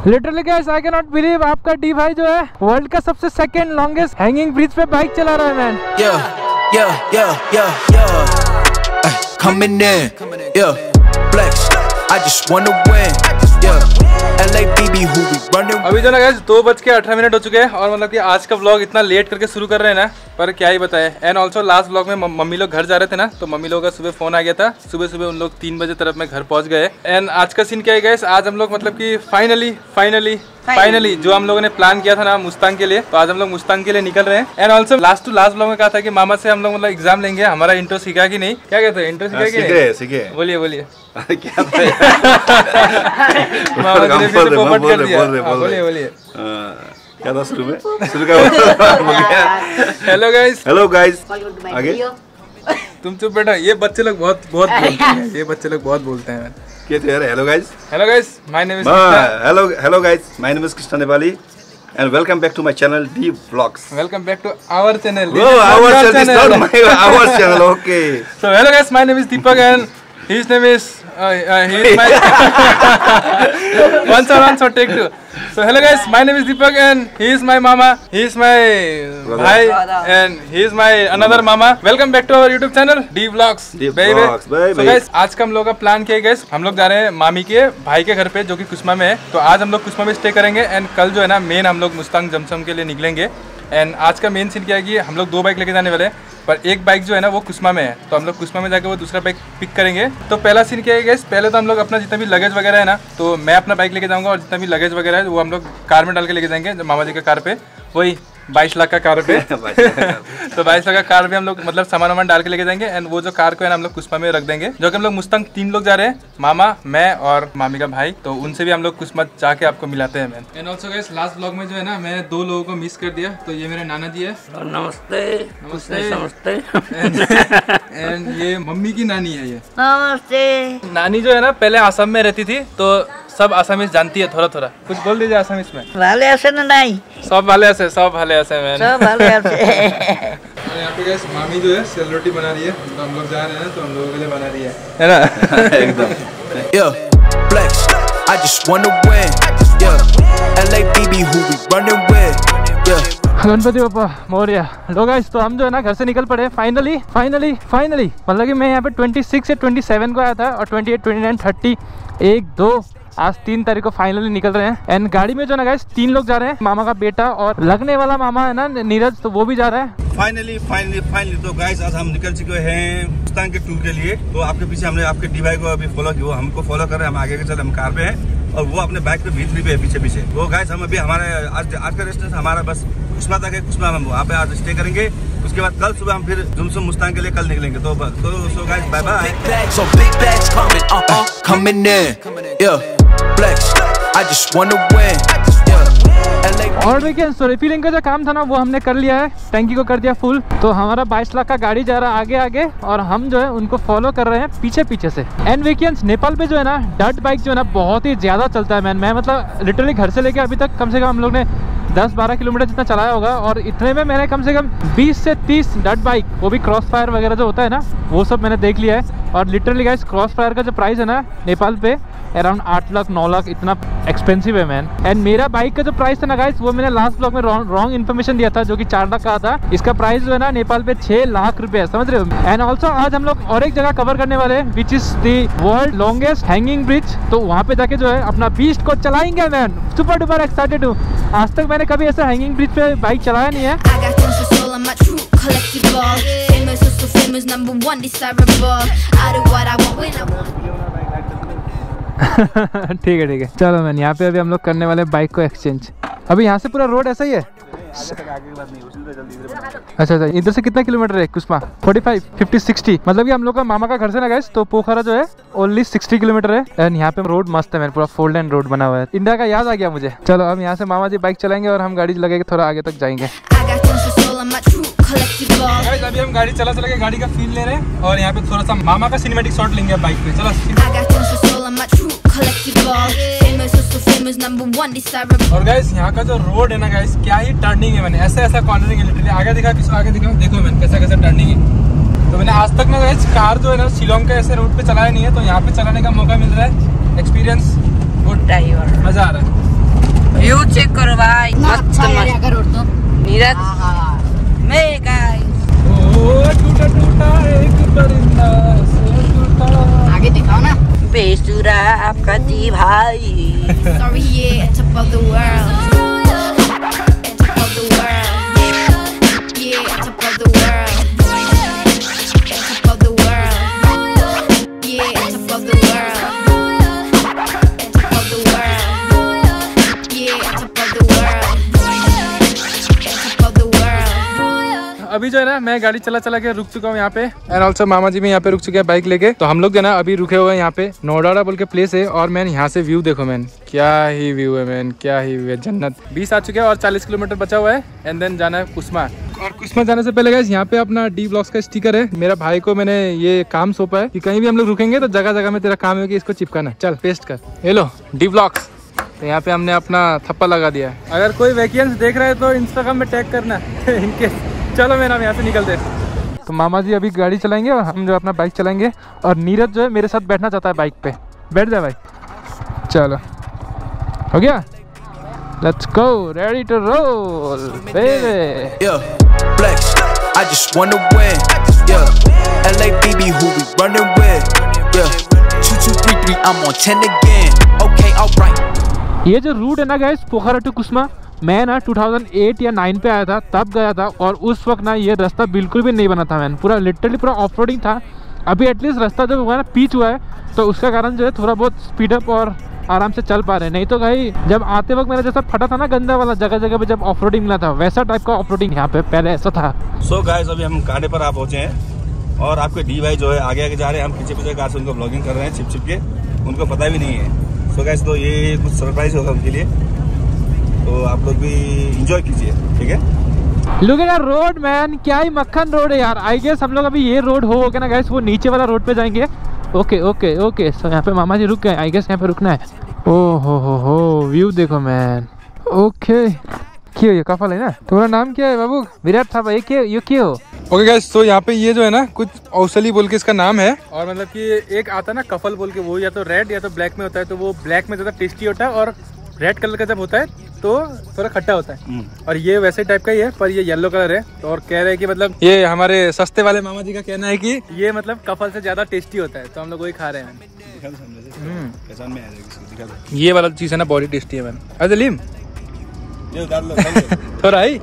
Literally guys I can not believe आपका D भाई जो है वर्ल्ड का सबसे सेकंड लॉन्गेस्ट हैंगिंग ब्रिज पे बाइक चला रहा है man. Coming in, yeah, flex. I just wanna win, yeah. LABB who we running. अभी जो ना गाइस 2:18 हो चुके हैं और मतलब कि आज का व्लॉग इतना लेट करके शुरू कर रहे हैं ना, पर क्या ही बताए। एंड ऑल्सो लास्ट व्लॉग में मम्मी लोग घर जा रहे थे ना, तो मम्मी लोगों का सुबह फोन आ गया था। सुबह सुबह उन लोग 3 बजे तरफ में घर पहुंच गए। एंड आज का सीन क्या है गाइस, आज हम लोग मतलब कि फाइनली जो हम लोगों ने प्लान किया था ना मुस्तांग के लिए, तो आज हम लोग मुस्तांग के लिए निकल रहे हैं। एंड ऑल्सो लास्ट व्लॉग में कहा था कि मामा से हम लोग मतलब एग्जाम लेंगे, हमारा इंट्रो सीखा कि नहीं, क्या कहते हैं इंट्रो सीखा कि नहीं? सीखे। बोलिए बोलिए क्या क्या था शुरू में हेलो गाइस आगे तुम चुप बैठा। ये बच्चे लोग बहुत बोलते हैं, ये बच्चे लोग बहुत बोलते हैं। Hello guys my name is hello guys my name is Krishna Nepali and welcome back to my channel D Vlogs. Welcome back to our channel. Oh, our channel, not our channel. Okay. So hello guys, my name is Deepak and his name is he is my once take two. So hello guys, my name is Deepak and he is my mama, he is my bhai and he is my another mama. Welcome back to our YouTube channel D Vlogs. baby. So guys, आज का हम लोग का plan किया है guys, हम लोग जा रहे हैं मामी के भाई के घर पे जो कि कुस्मा में है। तो आज हम लोग कुस्मा में स्टे करेंगे एंड कल जो है ना मेन हम लोग मुस्तांग जमसम के लिए निकलेंगे। एंड आज का मेन सीन क्या है कि हम लोग 2 बाइक लेके जाने वाले हैं, पर एक बाइक जो है ना वो कुस्मा में है, तो हम लोग कुस्मा में जाकर वो दूसरा बाइक पिक करेंगे। तो पहला सीन क्या है गाइस, पहले तो हम लोग अपना जितना भी लगेज वगैरह है ना, तो मैं अपना बाइक लेके जाऊंगा और जितना भी लगेज वगैरह है वो हम लोग कार में डाल के लेके जाएंगे मामा जी के कार पे, वही 22 लाख का कार पे तो 22 लाख का कार पे हम लोग मतलब सामान डाल के लेके जाएंगे। एंड वो जो कार को है ना हम लोग कुस्मा में रख देंगे, जो कि हम लोग मुस्तांग 3 लोग जा रहे हैं, मामा, मैं और मामी का भाई। तो उनसे भी हम लोग कुस्मा जाके आपको मिलाते हैं man. And also guys last vlog में जो है ना मैं 2 लोगों को मिस कर दिया। तो ये मेरे नाना जी है, नमस्ते नमस्ते एंड ये मम्मी की नानी है। ये नमस्ते। नानी जो है ना पहले आसाम में रहती थी, तो सब आसामीज जानती है थोड़ा थोड़ा, कुछ बोल दीजिए आसामीज में। भाले ऐसे नहीं, सब भाले ऐसे, सब भाले ऐसे मैन, सब भाले ऐसे। और यहाँ पे गाइस मामी जो है सेल रोटी बना रही है, तो हम लोग जा रहे हैं तो हम लोगों के लिए बना रही है ना एकदम। Yeah, flex. I just wanna win. Yeah, LABB who we running with. Yeah. Ganpati बापा मौर्य। लो गाइस, तो हम जो है ना घर से निकल पड़े फाइनली मतलब कि मैं यहाँ पे 26 से 27 को आया था और 28, 29, 30, 1, 2 आज 3 तारीख को फाइनली निकल रहे हैं। एंड गाड़ी में जो ना गाइस 3 लोग जा रहे हैं, मामा का बेटा और लगने वाला मामा है ना नीरज, तो वो भी जा रहा है। फाइनली तो गाइस आज हम निकल चुके हैं मुस्तांग के टूर के लिए। तो आपके पीछे हमने आपके डी भाई को अभी फॉलो किया, वो हमको फॉलो कर रहे हैं, हम आगे के चले, हम कार पे हैं और वो अपने बाइक पे भीतरी पे है पीछे। वो गाइस हम अभी हमारे आज का रेस्टोरेंट हमारा बस कुस्मा तक है, कुस्मा हम वहाँ पे आज स्टे करेंगे। उसके बाद कल सुबह हम फिर जुमसम मुस्तांग के लिए कल निकलेंगे। तो so guys bye bye. So big bags coming in. Yeah, flex. I just wanna win. और देखिए रिफिलिंग का जो काम था ना वो हमने कर लिया है, टैंकी को कर दिया फुल। तो हमारा 22 लाख का गाड़ी जा रहा है आगे और हम जो है उनको फॉलो कर रहे हैं पीछे से। एंड वीकेंड्स नेपाल पे जो है ना डर्ट बाइक जो है ना बहुत ही ज्यादा चलता है मैन। मैं मतलब लिटरली घर से लेके अभी तक कम से कम हम लोग ने 10-12 किलोमीटर जितना चलाया होगा और इतने में मैंने कम से कम 20 से 30 डर्ट बाइक, वो भी क्रॉस फायर वगैरह जो होता है ना वो सब मैंने देख लिया है। और लिटरली गाइस क्रॉस फायर का जो प्राइस है ना नेपाल पे अराउंड 8 लाख 9 लाख इतना एक्सपेंसिव है मैन। एंड मेरा बाइक का जो प्राइस था ना गाइस वो मैंने लास्ट ब्लॉग में रॉन्ग इन्फॉर्मेशन दिया था, जो कि 4 लाख का था। इसका प्राइस जो है ना नेपाल पे 6 लाख रुपए है, समझ रहे हो। एंड ऑल्सो आज हम लोग और एक जगह कवर करने वाले हैं which is the world longest hanging bridge. तो वहाँ पे जाके जो है अपना बीस्ट को चलाएंगे मैन। सुपर डुपर एक्साइटेड हूँ, आज तक मैंने कभी ऐसा हैंगिंग ब्रिज पे बाइक चलाया नहीं है। ठीक है चलो मैन, यहाँ पे अभी हम लोग करने वाले बाइक को एक्सचेंज। अभी यहाँ से पूरा रोड ऐसा ही है। अच्छा इधर से कितना किलोमीटर है कुस्मा? 45, 50, 60 मतलब कि हम लोग का मामा का घर से ना गए तो पोखरा जो है ओनली 60 किलोमीटर है। एंड यहाँ पे रोड मस्त है मैन, पूरा 4 लेन रोड बना हुआ है। इंडिया का याद आ गया मुझे। चलो अब यहाँ से मामा जी बाइक चलाएंगे और हम गाड़ी लगेगी थोड़ा आगे तक जाएंगे। अभी हम गाड़ी चला के गाड़ी का फील ले रहे हैं और यहाँ पे थोड़ा सा मामा का सिनेमैटिक शॉट लेंगे बाइक पे। चलो और गाइस यहाँ का जो रोड है ना गाइस क्या ही टर्निंग है मैंने, ऐसा कॉर्नरिंग है लिटरली। आगे दिखा पीछे आगे दिखा, देखो मैंने कैसा टर्निंग है। तो मैंने आज तक ना गाइस कार जो है ना शिलोंग के ऐसे रोड पे चलाया नहीं है, तो यहाँ पे चलाने का मौका मिल रहा है। एक्सपीरियंस गुड, मजा आ रहा है। व्यू चेक करो भाई, मस्त मस्त नीरज मैं गाइस। टूटा टूटा एक परिंदा से टूटा। आगे दिखाओ ना। बेसुरा आपका जी भाई। Sorry, yeah, top of the world. Top of the world. Yeah, top of the world. Top of the world. Yeah, top of the world. Top of the world. Yeah, top of the world. Top of the world. अभी जो है ना मैं गाड़ी चला के रुक चुका हूँ यहाँ पे एंड ऑल्सो मामा जी भी यहाँ पे रुक चुके हैं बाइक लेके। तो हम लोग जो है ना अभी रुके हुए हैं यहाँ पे नोडाड़ा बोल के प्लेस है और मैन यहाँ से व्यू देखो मैन, क्या ही व्यू है मैन, क्या ही व्यू है, जन्नत। 20 आ चुके हैं और 40 किलोमीटर बचा हुआ है एंड देन जाना है कुस्मा। और कुस्मा जाने से पहले गाइस यहाँ पे अपना डी ब्लॉग्स का स्टिकर है। मेरा भाई को मैंने ये काम सौंपा है कि कहीं भी हम लोग रुकेंगे तो जगह जगह में तेरा काम है कि इसको चिपकाना। चल पेस्ट कर, ये लो डी ब्लॉग्स। तो यहाँ पे हमने अपना थप्पा लगा दिया है। अगर कोई वैकेंस देख रहा है तो इंस्टाग्राम में टैग करना इनके। चलो मेरा यहाँ से निकलते। तो मामा जी अभी गाड़ी चलाएंगे और हम जो अपना बाइक चलाएंगे और नीरज जो है मेरे साथ बैठना चाहता है बाइक पे। बैठ जाए भाई, चलो हो गया, let's go, ready to roll baby. Flex, I just wanna win. Yeah, LA BB who we running with. Yeah, 2233, I'm on 10 again. Okay, alright. ये जो रूट है ना गाइस पोखरा टू कुस्मा, मैं ना 2008 या 9 पे आया था, तब गया था और उस वक्त ना ये रास्ता बिल्कुल भी नहीं बना था मैन, पूरा लिटरली पूरा ऑफ रोडिंग था। अभी एटलीस्ट रास्ता जो हुआ ना पिच हुआ है तो उसका कारण जो है थोड़ा बहुत स्पीड अप और आराम से चल पा रहे हैं। नहीं तो भाई जब आते वक्त मेरा जैसा फटा था ना गंदा वाला जगह जगह पे जब ऑफ रोडिंग मिला था वैसा टाइप का ऑफ रोडिंग यहाँ पे पहले ऐसा था। सो गाइस अभी हम कांडे पर आप पहुंचे हैं और आपके डी भाई जो है आगे आगे जा रहे हैं, हम पीछे पीछे कार से उनको ब्लॉगिंग कर रहे हैं छिप के, उनको पता भी नहीं है। सो गाइस तो ये कुछ सरप्राइज होगा उनके लिए, तो आप लोग भी एंजॉय कीजिए, ठीक है। लुक एट रोड मैन, क्या ही मक्खन रोड है यार। आई गेस हम लोग अभी ये रोड हो गया ना गाइस वो नीचे वाला रोड पे जाएंगे। ओके ओके ओके, सो यहाँ पे मामा जी रुक गए, आई गेस यहाँ पे रुकना है। ओ हो व्यू देखो मैन। ओके क्यों ये कफल है ना, तुम्हारा नाम क्या है बाबू? विराट था भाई, क्यों ये क्यों? ओके गाइस तो यहाँ पे ये जो है ना कुछ औसली बोल के इसका नाम है और मतलब कि एक आता है ना कफल बोल के, वो या तो रेड या तो ब्लैक में होता है। तो वो ब्लैक में ज्यादा टेस्टी होता है और रेड कलर का जब होता है तो थोड़ा खट्टा होता है। और ये वैसे टाइप का ही है पर ये येलो कलर है। तो और कह रहे हैं कि मतलब ये हमारे सस्ते वाले मामा जी का कहना है कि ये मतलब कफल से ज्यादा टेस्टी होता है, तो हम लोग वही खा रहे हैं। ये वाला चीज है ना बॉडी टेस्टी है मैन। अरे लीम थोड़ा ही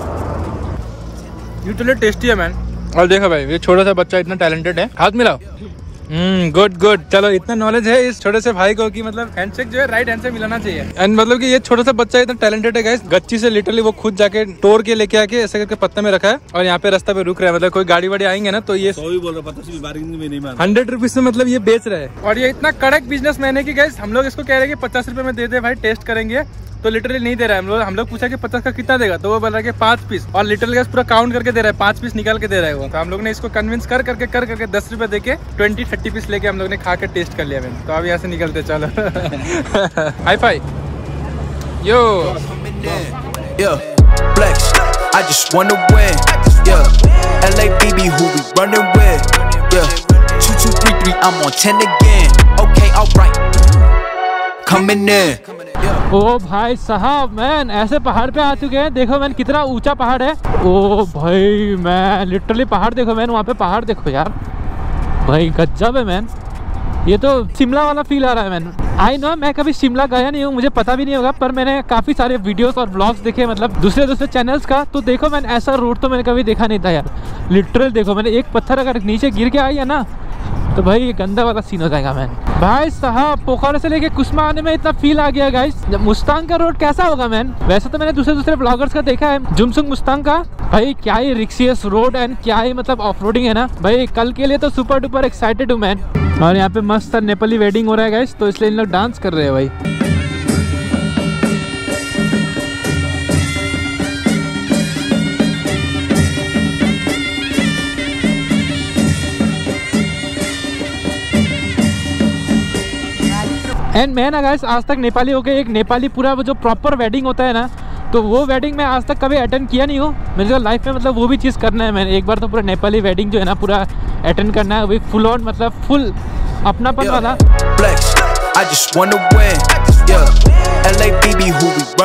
ये टेस्टी है मैन। और देखो भाई ये छोटा सा बच्चा इतना टैलेंटेड है, हाथ मिलाओ। गुड गुड, चलो इतना नॉलेज है इस छोटे से भाई को कि मतलब हैंडशेक जो है राइट हैंड से मिलाना चाहिए। एंड मतलब कि ये छोटा सा बच्चा इतना टैलेंटेड है गाइस, गच्ची से लिटरली वो खुद जाके तोड़ के लेके आके ऐसे करके पत्ता में रखा है और यहाँ पे रास्ता पे रुक रहा है। मतलब कोई गाड़ी वाड़ी आएंगे ना तो ये 100 रुपीज में मतलब ये बेच रहे हैं। और ये इतना कड़क बिजनेस मैन है कि गाइस हम लोग इसको कह रहे हैं कि 50 रुपए में दे दे भाई, टेस्ट करेंगे। तो लिटरली नहीं दे रहा है। हम लोग पूछा कि 50 का कितना देगा, तो वो बोल रहा है कि 5 पीस, और लिटरली पूरा काउंट करके दे रहा है, 5 पीस निकाल के दे रहा है वो। तो हम लोग ने इसको कन्विंस कर करके 10 रुपए देके 20-30 पीस लेके हम लोग ने खा के टेस्ट कर लिया मैंने। तो अब यहाँ से निकलते चलो। Hi fi yo Flex, I just wanna win. Yeah, LA BB who we running with. Yeah, 2233, I'm on 10 again. Okay, alright. Coming in. ओ भाई साहब मैन ऐसे पहाड़ पे आ चुके हैं। देखो मैन कितना ऊंचा पहाड़ है। ओ भाई मैं लिटरली पहाड़ देखो मैन, वहाँ पे पहाड़ देखो यार भाई, गजब है मैन। ये तो शिमला वाला फील आ रहा है मैन। आई नो मैं कभी शिमला गया नहीं हूँ, मुझे पता भी नहीं होगा, पर मैंने काफ़ी सारे वीडियोस और ब्लॉग्स देखे मतलब दूसरे चैनल्स का। तो देखो मैंने ऐसा रोड तो मैंने कभी देखा नहीं था यार। लिटरल देखो मैंने एक पत्थर अगर नीचे गिर के आई है ना तो भाई ये गंदा वाला सीन हो जाएगा मैन। भाई साहब पोखरा से लेके कुस्मा आने में इतना फील आ गया गाइस। मुस्तांग का रोड कैसा होगा मैन? वैसे तो मैंने दूसरे ब्लॉगर्स का देखा है जुमसुंग मुस्तांग का, भाई क्या ही रिक्सियस रोड एंड क्या ही मतलब ऑफ रोडिंग है ना भाई। कल के लिए तो सुपर डुपर एक्साइटेड हूँ मैन। और यहाँ पे मस्त नेपाली वेडिंग हो रहा है गाइस, तो इसलिए इन लोग डांस कर रहे हैं भाई। एंड मैं ना गाइस आज तक नेपाली हो गए, एक नेपाली पूरा वो जो प्रॉपर वेडिंग होता है ना, तो वो वेडिंग मैं आज तक कभी अटेंड किया नहीं हूँ। मेरे को लाइफ में मतलब वो भी चीज़ करना है मैंने, एक बार तो पूरा नेपाली वेडिंग जो है ना पूरा अटेंड करना है, वो फुल ऑन मतलब फुल अपनापन वाला। Flex, I just wanna win. Yeah, LA BB who we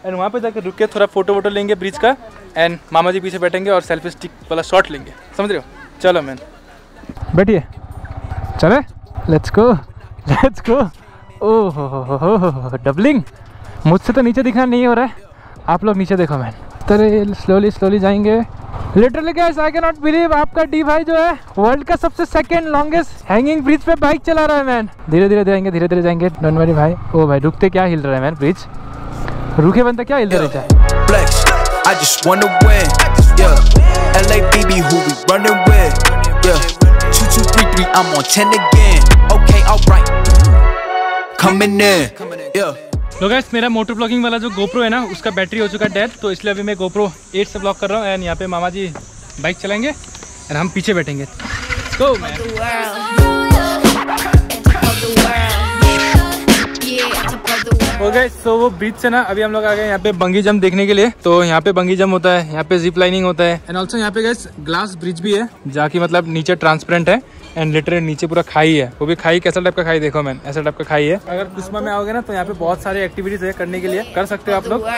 and वहाँ पे जाकर रुक के थोड़ा फोटो वोटो लेंगे ब्रिज का, एंड मामा जी पीछे बैठेंगे और सेल्फी स्टिक वाला शॉट लेंगे, समझ रहे हो? चलो मैन, बैठिए, चले, लेट्स गो। ओह हो डबलिंग। मुझसे तो नीचे दिखना नहीं हो रहा है, आप लोग नीचे देखो मैन। तेरे स्लोली जाएंगे। Literally guys I can not believe, आपका डी भाई जो है वर्ल्ड का सबसे सेकंड लॉन्गेस्ट हैंगिंग ब्रिज पे बाइक चला रहा है मैन। धीरे धीरे जाएंगे, डोंट वरी भाई। ओ भाई रुकते क्या हिल रहा है मैन ब्रिज, रुके बनता क्या हिल रहा है। Flex, I just wanna win, yeah. LABB, who we running with, yeah. 2233, I'm on 10 again. Okay, alright. Coming in, yeah. तो गाइस मेरा मोटर ब्लॉगिंग वाला जो गोप्रो है ना, उसका बैटरी हो चुका है डेड, तो इसलिए अभी मैं गोप्रो 8 से ब्लॉग कर रहा हूँ। एंड यहाँ पे मामा जी बाइक चलाएंगे एंड हम पीछे बैठेंगे। Go, man. तो वो बीच से ना अभी हम लोग आ गए यहाँ पे बंगी जंप देखने के लिए। तो यहाँ पे बंगी जंप होता है, यहाँ पे जिप लाइनिंग होता है, एंड ऑल्सो यहाँ पे गाइस ग्लास ब्रिज भी है, जहाँ की मतलब नीचे ट्रांसपेरेंट है एंड लिटरली नीचे पूरा खाई है। वो भी खाई कैसा टाइप का खाई, देखो मैन, ऐसा टाइप का खाई है। अगर कुस्मा में आओगे ना तो यहाँ पे बहुत सारी एक्टिविटीज है करने के लिए, कर सकते हो आप लोग।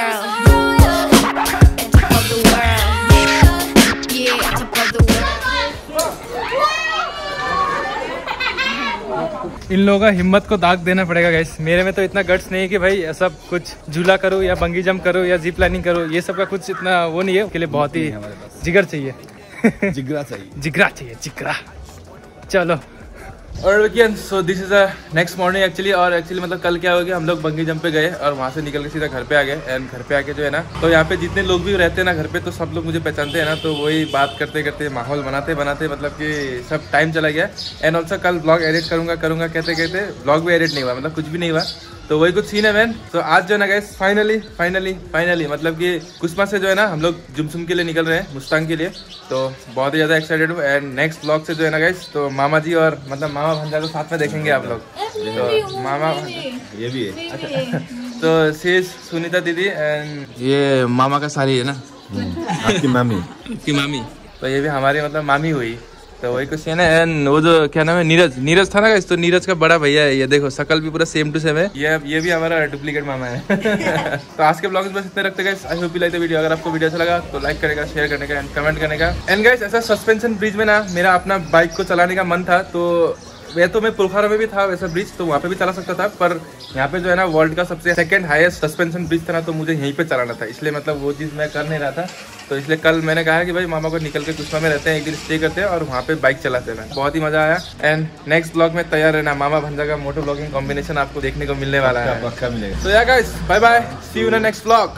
इन लोगों का हिम्मत को दाग देना पड़ेगा गाइस। मेरे में तो इतना गट्स नहीं है कि भाई ऐसा कुछ झूला करो या बंगी जंप करो या जिप लाइनिंग करो, ये सब का कुछ इतना वो नहीं है। उसके लिए बहुत ही जिगर चाहिए। जिगरा चाहिए। चलो और weekend, so this is a next morning actually. और एक्चुअली मतलब कल क्या हो गया, हम लोग बंगी जंप पे गए और वहाँ से निकल के सीधा घर पे आ गए। एंड घर पे आके जो है ना, तो यहाँ पे जितने लोग भी रहते हैं ना घर पे, तो सब लोग मुझे पहचानते हैं ना, तो वही बात करते करते माहौल बनाते मतलब कि सब टाइम चला गया। एंड ऑल्सो कल ब्लॉग एडिट करूंगा कहते ब्लॉग भी एडिट नहीं हुआ, मतलब कुछ भी नहीं हुआ। तो वही कुछ सीन है मैन। तो आज जो है ना गाइस फाइनली मतलब कि कुस्मा से जो है ना हम लोग जुमसुम के लिए निकल रहे हैं, मुस्तांग के लिए। तो बहुत ही ज़्यादा एक्साइटेड हूँ। एंड नेक्स्ट ब्लॉग से जो है ना गाइस, तो मामा जी और मतलब मामा भंजा को साथ में देखेंगे आप लोग। तो मामा ये भी है, अच्छा। तो शीश सुनीता दीदी एंड ये मामा का साली है ना, आपकी मामी। तो ये भी हमारी मतलब मामी हुई। तो वही कुछ है ना। एंड वो जो क्या नाम है, नीरज था ना गाइस, तो नीरज का बड़ा भैया है, ये देखो शकल भी पूरा सेम टू सेम है। ये भी हमारा डुप्लीकेट मामा है। तो आज के ब्लॉग में बस इतने रखते guys. I hope you like the video. अगर आपको वीडियो अच्छा लगा तो लाइक करेगा, शेयर करने का एंड कमेंट करने का। एंड गाइस ऐसा सस्पेंशन ब्रिज में ना मेरा अपना बाइक को चलाने का मन था, तो वह तो मैं पुलखारा में भी था वैसा ब्रिज, तो वहाँ पे भी चला सकता था, पर यहाँ पे जो है ना वर्ल्ड का सबसे सेकंड हाईएस्ट सस्पेंशन ब्रिज था ना, तो मुझे यहीं पे चलाना था, इसलिए मतलब वो चीज़ मैं कर नहीं रहा था। तो इसलिए कल मैंने कहा कि भाई मामा को निकल के कुस्मा में रहते हैं, एक दिन स्टे करते हैं और वहाँ पे बाइक चलाते हैं। बहुत ही मजा आया। एंड नेक्स्ट ब्लॉग में तैयार रहना, मामा भंजा का मोटो ब्लॉगिंग कॉम्बिनेशन आपको देखने को मिलने वाला है, पक्का मिलेगा। तो या guys bye bye, see you in the next blog.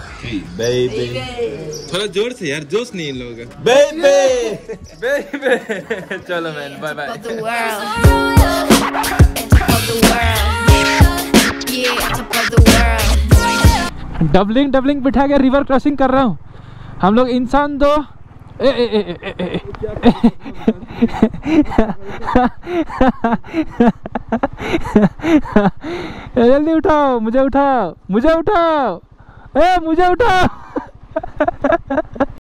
थोड़ा जोर से यार, जोश नहीं इन लोगों का। बेबे चलो मैन, बाय बाय। डबलिंग बिठा के रिवर क्रॉसिंग कर रहा हूँ। हम लोग इंसान दो जल्दी उठाओ, मुझे उठाओ।